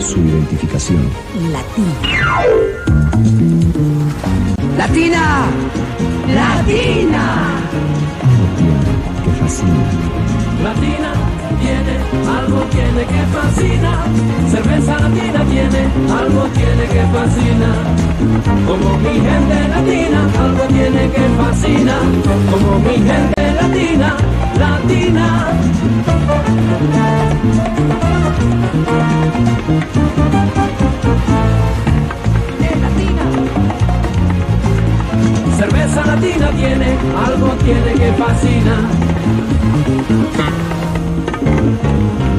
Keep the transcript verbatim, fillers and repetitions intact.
su identificación. Latina. ¡Latina! ¡Latina! Algo tiene que fascina. Latina tiene, algo tiene que fascina. Cerveza latina tiene, algo tiene que fascina. Como mi gente latina, algo tiene que fascina. Como mi gente latina, latina. Cerveza latina tiene, algo tiene que fascina.